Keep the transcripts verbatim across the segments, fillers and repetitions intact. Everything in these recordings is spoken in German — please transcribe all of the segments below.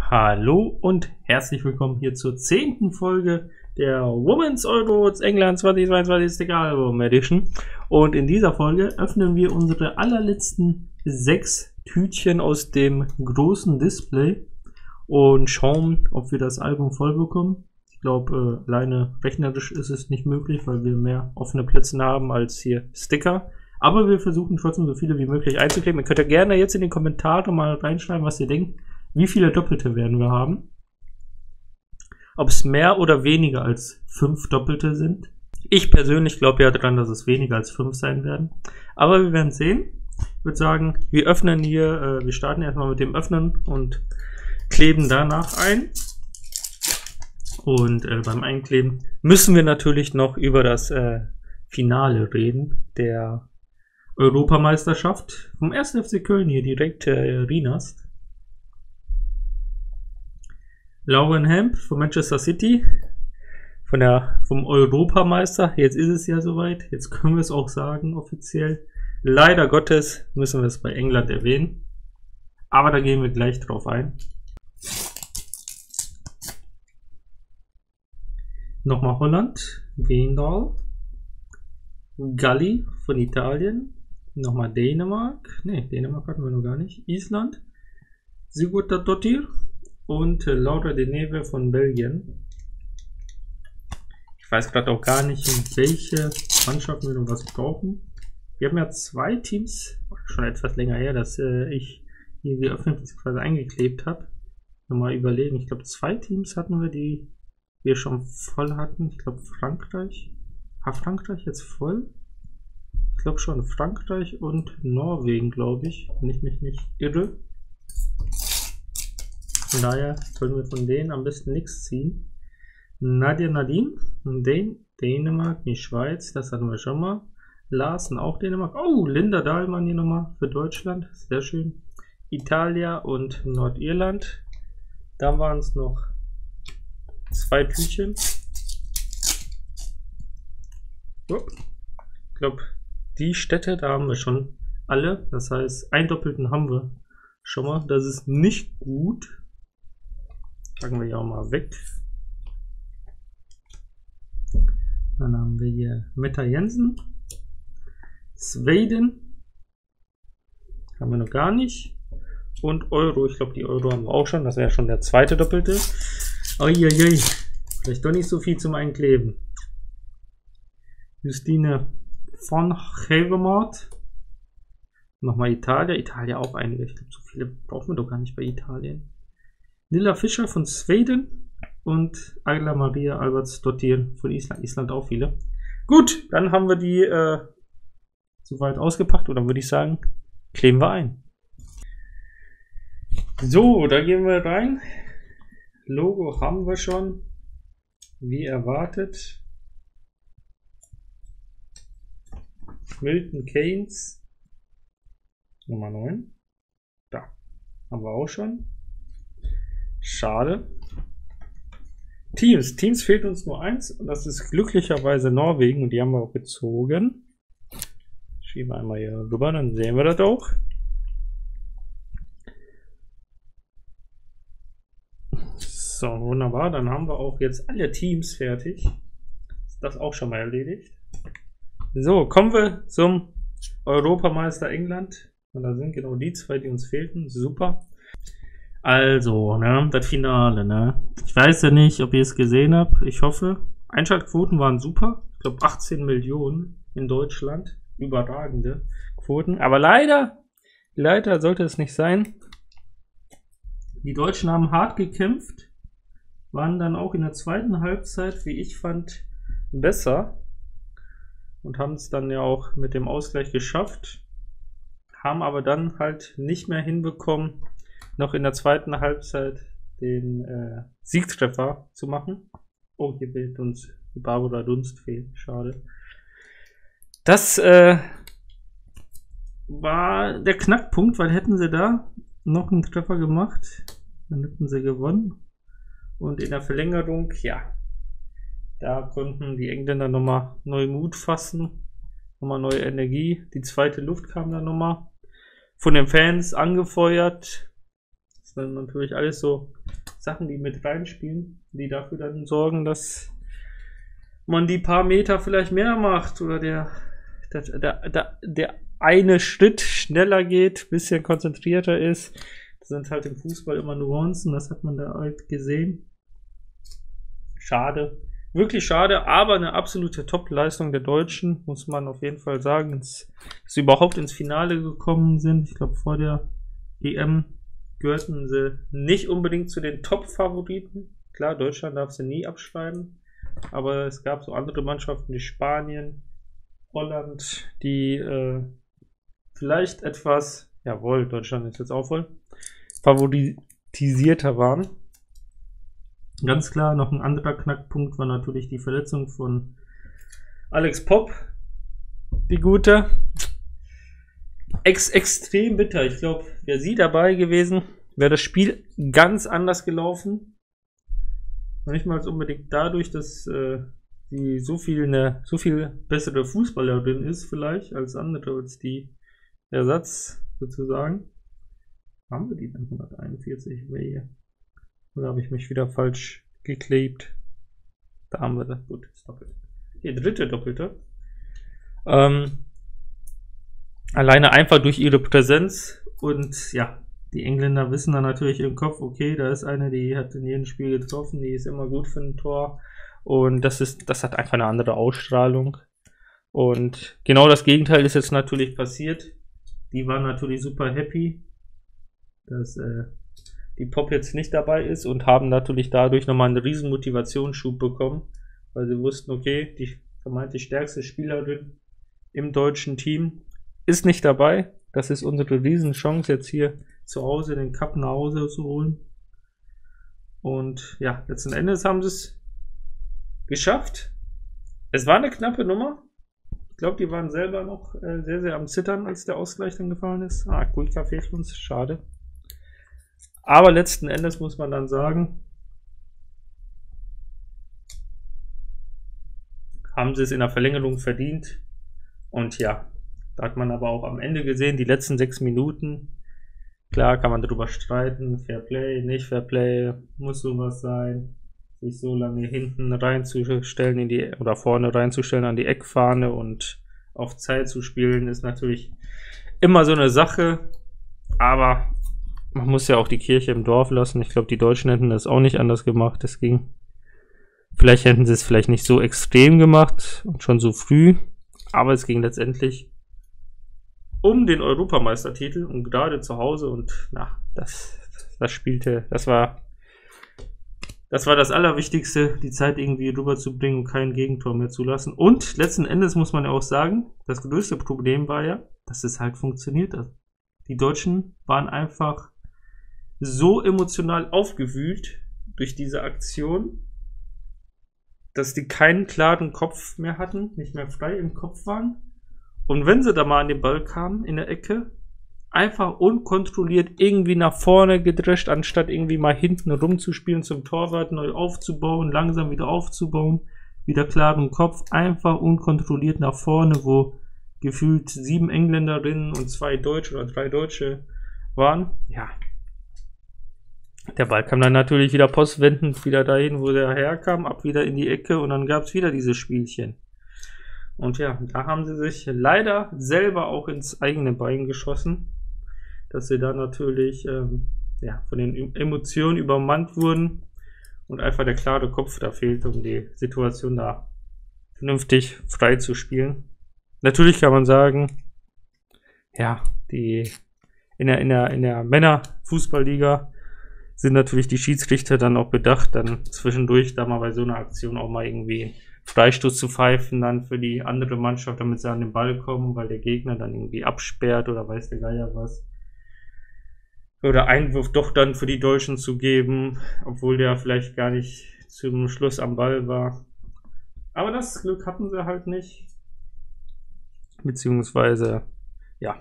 Hallo und herzlich willkommen hier zur zehnten Folge der Women's Euro England zweitausendzweiundzwanzig Sticker Album Edition. Und in dieser Folge öffnen wir unsere allerletzten sechs Tütchen aus dem großen Display und schauen, ob wir das Album voll bekommen. Ich glaube, äh, alleine rechnerisch ist es nicht möglich, weil wir mehr offene Plätze haben als hier Sticker. Aber wir versuchen trotzdem so viele wie möglich einzukleben. Ihr könnt ja gerne jetzt in die Kommentare mal reinschreiben, was ihr denkt. Wie viele Doppelte werden wir haben? Ob es mehr oder weniger als fünf Doppelte sind? Ich persönlich glaube ja daran, dass es weniger als fünf sein werden. Aber wir werden sehen. Ich würde sagen, wir öffnen hier, äh, wir starten erstmal mit dem Öffnen und kleben danach ein. Und äh, beim Einkleben müssen wir natürlich noch über das äh, Finale reden, der Europameisterschaft vom ersten F C Köln hier direkt äh, Rienast. Lauren Hemp von Manchester City, von der, vom Europameister. Jetzt ist es ja soweit, jetzt können wir es auch sagen offiziell. Leider Gottes müssen wir es bei England erwähnen, aber da gehen wir gleich drauf ein. Nochmal Holland, Gendal, Galli von Italien, nochmal Dänemark, ne, Dänemark hatten wir noch gar nicht, Island, Sigurðardóttir und äh, Laura de Neve von Belgien. Ich weiß gerade auch gar nicht, in welche Mannschaften wir noch was brauchen. Wir haben ja zwei Teams, schon etwas länger her, dass äh, ich hier geöffnet bzw. eingeklebt habe. Nochmal überlegen, ich glaube zwei Teams hatten wir, die wir schon voll hatten. Ich glaube Frankreich. War Frankreich jetzt voll? Ich glaube schon Frankreich und Norwegen, glaube ich, wenn ich mich nicht irre. Von daher sollen wir von denen am besten nichts ziehen. Nadia Nadim, Den, Dänemark, die Schweiz, das hatten wir schon mal. Larsen, auch Dänemark. Oh, Linda Dahlmann hier nochmal für Deutschland, sehr schön. Italia und Nordirland. Da waren es noch zwei Tütchen. So. Ich glaube, die Städte, da haben wir schon alle. Das heißt, einen Doppelten haben wir schon mal. Das ist nicht gut. Packen wir hier auch mal weg. Dann haben wir hier Metta Jensen. Schweden. Haben wir noch gar nicht. Und Euro. Ich glaube, die Euro haben wir auch schon. Das wäre schon der zweite Doppelte. Uiuiui. Vielleicht doch nicht so viel zum Einkleben. Justine von Hevermaat. Nochmal Italien. Italien auch einige. Ich glaube, so viele brauchen wir doch gar nicht bei Italien. Nilla Fischer von Schweden und Agla Maria Albertsdottir von Island. Island auch viele. Gut, dann haben wir die äh, soweit ausgepackt, oder würde ich sagen, kleben wir ein. So, da gehen wir rein. Logo haben wir schon, wie erwartet. Milton Keynes, Nummer neun. Da haben wir auch schon. Schade. Teams. Teams fehlt uns nur eins und das ist glücklicherweise Norwegen und die haben wir auch gezogen. Schieben wir einmal hier rüber, dann sehen wir das auch. So, wunderbar. Dann haben wir auch jetzt alle Teams fertig. Ist das auch schon mal erledigt. So, kommen wir zum Europameister England. Und da sind genau die zwei, die uns fehlten. Super. Also, ne, das Finale, ne. Ich weiß ja nicht, ob ihr es gesehen habt. Ich hoffe. Einschaltquoten waren super. Ich glaube achtzehn Millionen in Deutschland. Überragende Quoten. Aber leider, leider sollte es nicht sein. Die Deutschen haben hart gekämpft. Waren dann auch in der zweiten Halbzeit, wie ich fand, besser. Und haben es dann ja auch mit dem Ausgleich geschafft. Haben aber dann halt nicht mehr hinbekommen, noch in der zweiten Halbzeit den äh, Siegtreffer zu machen. Oh, hier fehlt uns die Barbara Dunst fehlt. Schade. Das äh, war der Knackpunkt, weil hätten sie da noch einen Treffer gemacht, dann hätten sie gewonnen. Und in der Verlängerung, ja, da konnten die Engländer nochmal neu Mut fassen, nochmal neue Energie. Die zweite Luft kam dann nochmal von den Fans angefeuert. Das ist dann natürlich alles so Sachen, die mit reinspielen, die dafür dann sorgen, dass man die paar Meter vielleicht mehr macht oder der, der, der, der, der eine Schritt schneller geht, bisschen konzentrierter ist. Das sind halt im Fußball immer Nuancen, das hat man da halt gesehen. Schade. Wirklich schade, aber eine absolute Top-Leistung der Deutschen, muss man auf jeden Fall sagen, dass sie überhaupt ins Finale gekommen sind. Ich glaube, vor der E M gehörten sie nicht unbedingt zu den Top-Favoriten. Klar, Deutschland darf sie nie abschreiben, aber es gab so andere Mannschaften wie Spanien, Holland, die äh, vielleicht etwas, jawohl, Deutschland ist jetzt auch voll, favorisierter waren. Ganz klar, noch ein anderer Knackpunkt war natürlich die Verletzung von Alex Popp, die gute. Ex extrem bitter. Ich glaube, wäre sie dabei gewesen, wäre das Spiel ganz anders gelaufen. Noch nicht mal unbedingt dadurch, dass äh, sie so viel eine so viel bessere Fußballerin ist, vielleicht als andere, als die Ersatz sozusagen. Haben wir die dann hunderteinundvierzig? Wehe. Oder habe ich mich wieder falsch geklebt? Da haben wir das. Gut, das Doppelte. Die dritte Doppelte. Ähm, alleine einfach durch ihre Präsenz. Und ja, die Engländer wissen dann natürlich im Kopf, okay, da ist eine, die hat in jedem Spiel getroffen, die ist immer gut für ein Tor. Und das ist, das hat einfach eine andere Ausstrahlung. Und genau das Gegenteil ist jetzt natürlich passiert. Die waren natürlich super happy, dass äh, die Popp jetzt nicht dabei ist und haben natürlich dadurch nochmal einen riesen Motivationsschub bekommen, weil sie wussten, okay, die vermeintlich stärkste Spielerin im deutschen Team ist nicht dabei. Das ist unsere riesen Chance, jetzt hier zu Hause den Cup nach Hause zu holen. Und ja, letzten Endes haben sie es geschafft. Es war eine knappe Nummer. Ich glaube, die waren selber noch äh, sehr, sehr am Zittern, als der Ausgleich dann gefallen ist. Ah, Kuika fehlt uns, schade. Aber letzten Endes muss man dann sagen, haben sie es in der Verlängerung verdient. Und ja, da hat man aber auch am Ende gesehen, die letzten sechs Minuten, klar kann man darüber streiten, Fair Play, nicht Fair Play, muss sowas sein, sich so lange hinten reinzustellen in die oder vorne reinzustellen an die Eckfahne und auf Zeit zu spielen, ist natürlich immer so eine Sache, aber man muss ja auch die Kirche im Dorf lassen. Ich glaube, die Deutschen hätten das auch nicht anders gemacht. Das ging. Vielleicht hätten sie es vielleicht nicht so extrem gemacht und schon so früh, aber es ging letztendlich um den Europameistertitel und gerade zu Hause und na, das, das spielte, das war das war das Allerwichtigste, die Zeit irgendwie rüberzubringen und kein Gegentor mehr zu lassen. Und letzten Endes muss man ja auch sagen, das größte Problem war ja, dass es halt funktioniert hat. Die Deutschen waren einfach so emotional aufgewühlt durch diese Aktion, dass die keinen klaren Kopf mehr hatten, nicht mehr frei im Kopf waren. Und wenn sie da mal an den Ball kamen, in der Ecke, einfach unkontrolliert irgendwie nach vorne gedrescht, anstatt irgendwie mal hinten rumzuspielen, zum Torwart neu aufzubauen, langsam wieder aufzubauen, wieder klaren Kopf, einfach unkontrolliert nach vorne, wo gefühlt sieben Engländerinnen und zwei Deutsche oder drei Deutsche waren. Ja. Der Ball kam dann natürlich wieder postwendend wieder dahin, wo der herkam, ab wieder in die Ecke und dann gab es wieder dieses Spielchen. Und ja, da haben sie sich leider selber auch ins eigene Bein geschossen, dass sie da natürlich ähm, ja, von den Emotionen übermannt wurden und einfach der klare Kopf da fehlt, um die Situation da vernünftig frei zu spielen. Natürlich kann man sagen, ja, die in der, in der, in der Männerfußballliga sind natürlich die Schiedsrichter dann auch bedacht, dann zwischendurch da mal bei so einer Aktion auch mal irgendwie Freistoß zu pfeifen, dann für die andere Mannschaft, damit sie an den Ball kommen, weil der Gegner dann irgendwie absperrt oder weiß der Geier was. Oder Einwurf doch dann für die Deutschen zu geben, obwohl der vielleicht gar nicht zum Schluss am Ball war. Aber das Glück hatten sie halt nicht. Beziehungsweise, ja,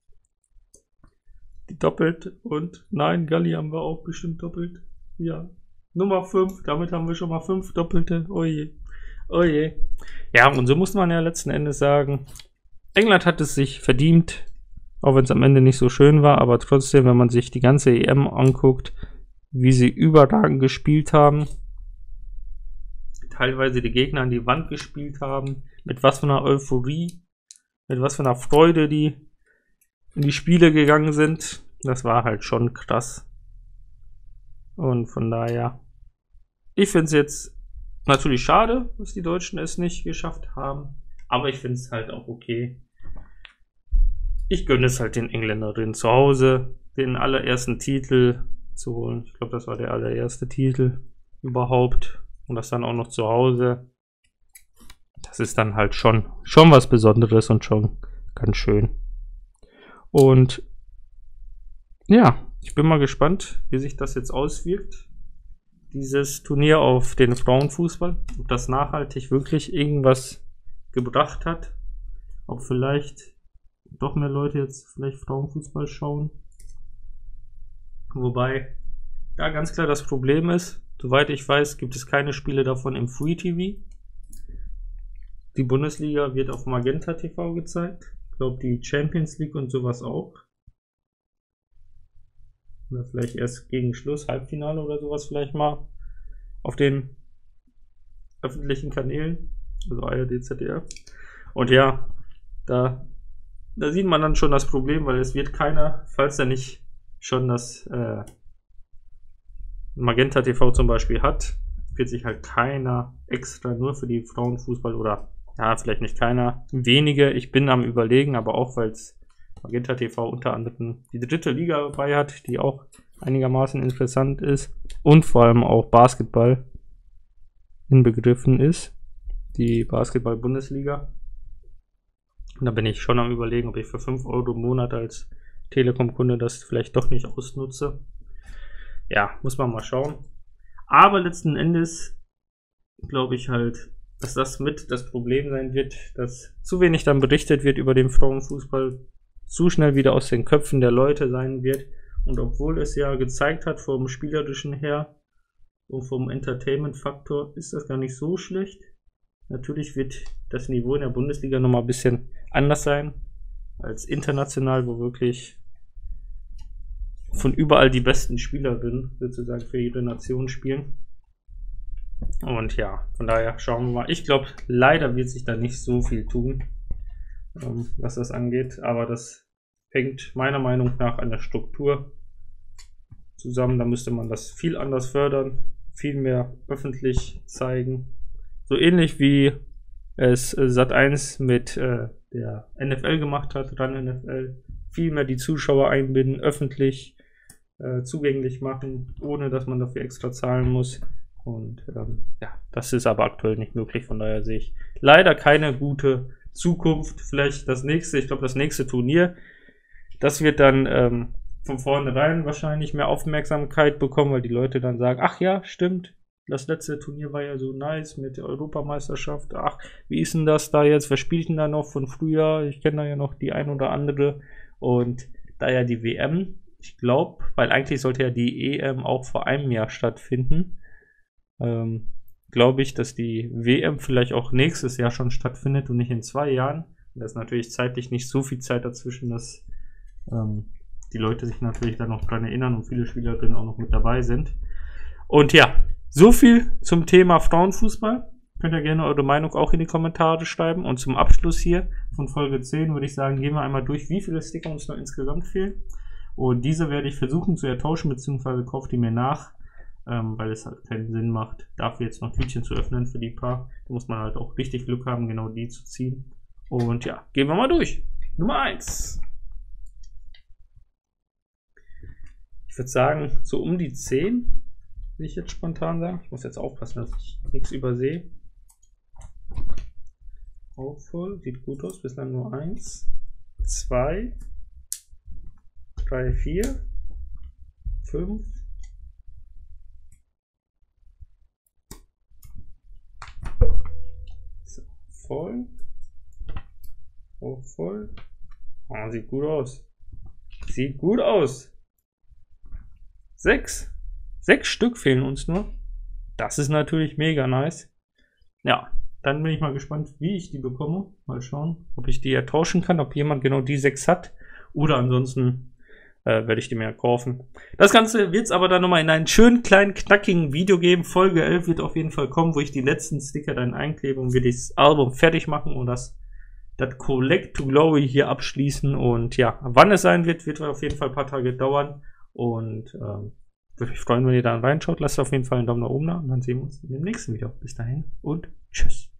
die doppelt und nein, Galli haben wir auch bestimmt doppelt. Ja, Nummer fünf, damit haben wir schon mal fünf Doppelte. Oh je, oh je. Ja, und so muss man ja letzten Endes sagen, England hat es sich verdient, auch wenn es am Ende nicht so schön war, aber trotzdem, wenn man sich die ganze E M anguckt, wie sie überragend gespielt haben. Teilweise die Gegner an die Wand gespielt haben. Mit was für einer Euphorie, mit was für einer Freude die in die Spiele gegangen sind. Das war halt schon krass. Und von daher, ich finde es jetzt natürlich schade, dass die Deutschen es nicht geschafft haben. Aber ich finde es halt auch okay. Ich gönne es halt den Engländerinnen zu Hause, den allerersten Titel zu holen. Ich glaube, das war der allererste Titel überhaupt. Und das dann auch noch zu Hause. Das ist dann halt schon, schon was Besonderes und schon ganz schön. Und ja, ich bin mal gespannt, wie sich das jetzt auswirkt. Dieses Turnier auf den Frauenfußball. Ob das nachhaltig wirklich irgendwas gebracht hat. Ob vielleicht doch mehr Leute jetzt vielleicht Frauenfußball schauen. Wobei da ganz klar das Problem ist, soweit ich weiß, gibt es keine Spiele davon im Free T V. Die Bundesliga wird auf Magenta T V gezeigt. Ich glaube, die Champions League und sowas auch. Oder vielleicht erst gegen Schluss, Halbfinale oder sowas vielleicht mal auf den öffentlichen Kanälen. Also A R D, Z D F. Und ja, da, da sieht man dann schon das Problem, weil es wird keiner, falls er nicht schon das äh, Magenta T V zum Beispiel hat, wird sich halt keiner extra nur für die Frauenfußball oder, ja, vielleicht nicht keiner, wenige, ich bin am Überlegen, aber auch, weil es Magenta T V unter anderem die dritte Liga dabei hat, die auch einigermaßen interessant ist und vor allem auch Basketball inbegriffen ist, die Basketball-Bundesliga. Und da bin ich schon am Überlegen, ob ich für fünf Euro im Monat als Telekom-Kunde das vielleicht doch nicht ausnutze. Ja, muss man mal schauen. Aber letzten Endes glaube ich halt, dass das mit das Problem sein wird, dass zu wenig dann berichtet wird über den Frauenfußball, zu schnell wieder aus den Köpfen der Leute sein wird. Und obwohl es ja gezeigt hat vom Spielerischen her und vom Entertainment-Faktor, ist das gar nicht so schlecht. Natürlich wird das Niveau in der Bundesliga nochmal ein bisschen anders sein als international, wo wirklich von überall die besten Spielerinnen sozusagen für jede Nation spielen. Und ja, von daher schauen wir mal. Ich glaube, leider wird sich da nicht so viel tun, ähm, was das angeht. Aber das hängt meiner Meinung nach an der Struktur zusammen. Da müsste man das viel anders fördern, viel mehr öffentlich zeigen. So ähnlich wie es Sat eins mit äh, der N F L gemacht hat, Run N F L. Viel mehr die Zuschauer einbinden, öffentlich Äh, zugänglich machen, ohne dass man dafür extra zahlen muss. Und ähm, ja, das ist aber aktuell nicht möglich. Von daher sehe ich leider keine gute Zukunft. Vielleicht das nächste, ich glaube das nächste Turnier, das wird dann ähm, von vornherein wahrscheinlich mehr Aufmerksamkeit bekommen, weil die Leute dann sagen, ach ja, stimmt, das letzte Turnier war ja so nice mit der Europameisterschaft. Ach, wie ist denn das da jetzt? Wer spielt denn da noch von früher? Ich kenne da ja noch die ein oder andere. Und da ja die W M, ich glaube, weil eigentlich sollte ja die E M auch vor einem Jahr stattfinden, ähm, glaube ich, dass die W M vielleicht auch nächstes Jahr schon stattfindet und nicht in zwei Jahren. Und das ist natürlich zeitlich nicht so viel Zeit dazwischen, dass ähm, die Leute sich natürlich dann noch dran erinnern und viele Spielerinnen auch noch mit dabei sind. Und ja, so viel zum Thema Frauenfußball. Könnt ihr gerne eure Meinung auch in die Kommentare schreiben. Und zum Abschluss hier von Folge zehn würde ich sagen, gehen wir einmal durch, wie viele Sticker uns noch insgesamt fehlen. Und diese werde ich versuchen zu ertauschen, beziehungsweise kauft die mir nach, ähm, weil es halt keinen Sinn macht, dafür jetzt noch Tütchen zu öffnen für die paar. Da muss man halt auch richtig Glück haben, genau die zu ziehen. Und ja, gehen wir mal durch. Nummer eins. Ich würde sagen, so um die zehn, will ich jetzt spontan sagen. Ich muss jetzt aufpassen, dass ich nichts übersehe. Auch voll, sieht gut aus, bislang nur eins, zwei, drei, vier, fünf, so, voll, auch voll. Oh, sieht gut aus. Sieht gut aus. Sechs. Sechs Stück fehlen uns nur. Das ist natürlich mega nice. Ja, dann bin ich mal gespannt, wie ich die bekomme. Mal schauen, ob ich die ertauschen kann, ob jemand genau die sechs hat. Oder ansonsten äh, werde ich die mir kaufen. Das Ganze wird es aber dann nochmal in einem schönen, kleinen, knackigen Video geben. Folge elf wird auf jeden Fall kommen, wo ich die letzten Sticker dann einklebe und wir das Album fertig machen und das, das Collect to Glory hier abschließen. Und ja, wann es sein wird, wird auf jeden Fall ein paar Tage dauern. Und ähm, würde mich freuen, wenn ihr da reinschaut. Lasst auf jeden Fall einen Daumen nach oben da und dann sehen wir uns in dem nächsten Video. Bis dahin und tschüss.